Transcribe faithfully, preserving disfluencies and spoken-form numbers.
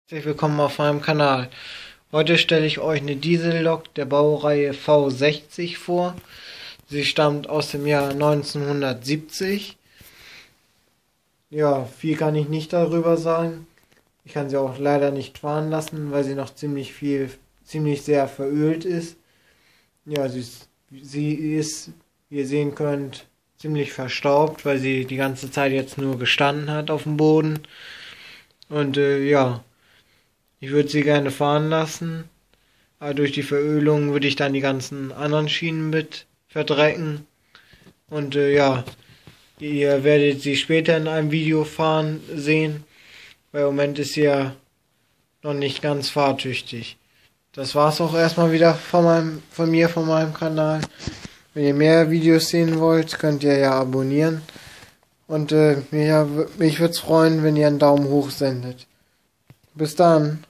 Herzlich willkommen auf meinem Kanal. Heute stelle ich euch eine Diesellok der Baureihe V sechzig vor. Sie stammt aus dem Jahr neunzehnhundertsiebzig. Ja, viel kann ich nicht darüber sagen. Ich kann sie auch leider nicht fahren lassen, weil sie noch ziemlich viel, ziemlich sehr verölt ist. Ja, sie ist, sie ist, wie ihr sehen könnt, ziemlich verstaubt, weil sie die ganze Zeit jetzt nur gestanden hat auf dem Boden. Und äh, ja, ich würde sie gerne fahren lassen, aber durch die Verölung würde ich dann die ganzen anderen Schienen mit verdrecken. Und äh, ja, ihr werdet sie später in einem Video fahren sehen, weil im Moment ist sie ja noch nicht ganz fahrtüchtig. Das war's auch erstmal wieder von, meinem, von mir, von meinem Kanal. Wenn ihr mehr Videos sehen wollt, könnt ihr ja abonnieren. Und äh, mich, mich würde es freuen, wenn ihr einen Daumen hoch sendet. Bis dann.